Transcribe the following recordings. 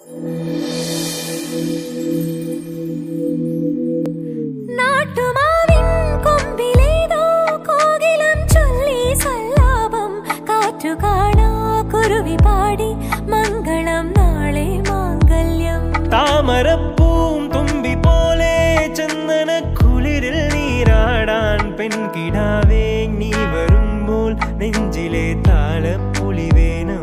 താമരപ്പൂം തുമ്പി പോലെ ചന്ദന കുളിരിൽ നീരാടാൻ പെൺകിടാവേ നീ വരുമ്പോൾ നെഞ്ചിലെ താളപ്പുലി വേണം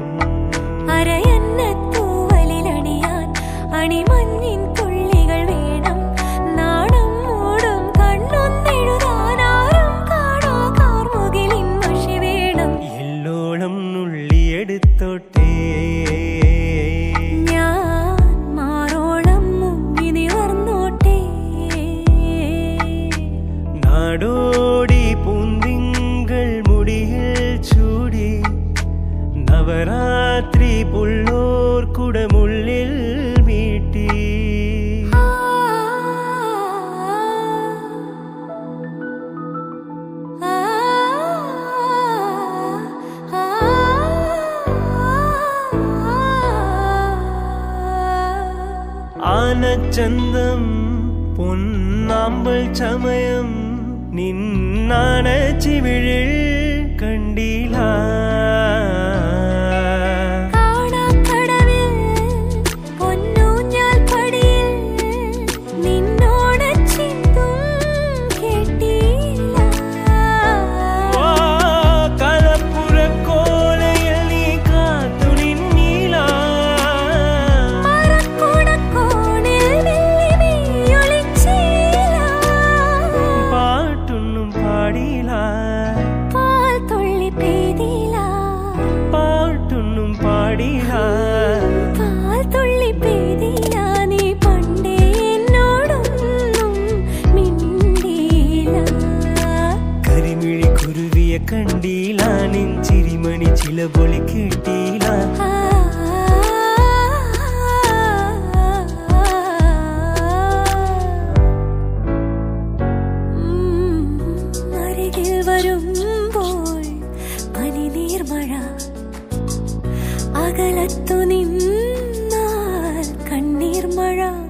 അരയന്നത്തൂവലിലണിയാൻ അണിമഞ്ഞിൻ തുള്ളികൾ വേണം നാണം മൂടും കണ്ണൊന്നെഴുതാൻ ആരും കാണാ കാർമുകിലിൻ മഷി വേണം എല്ലോളം നുള്ളിയെടുത്തോട്ടേ നാടോടി പൂന്തിങ്കൾ മുടിയിൽ ചൂടി നവരാത്രി പുള്ളോർ കുടമുള്ളിൽ വീട്ടി ആനച്ചന്തം പൊന്നാമ്പൽ ചമയം നിന്നാണ ചിവിഴിൽ കണ്ടില്ല കണ്ടീല നെഞ്ചിരിമണി ചില പൊളി കേട്ടീല അരികിൽ വരുമ്പോൾ പനിനീർമഴ അകലത്തു നിന്നാൽ കണ്ണീർ മഴ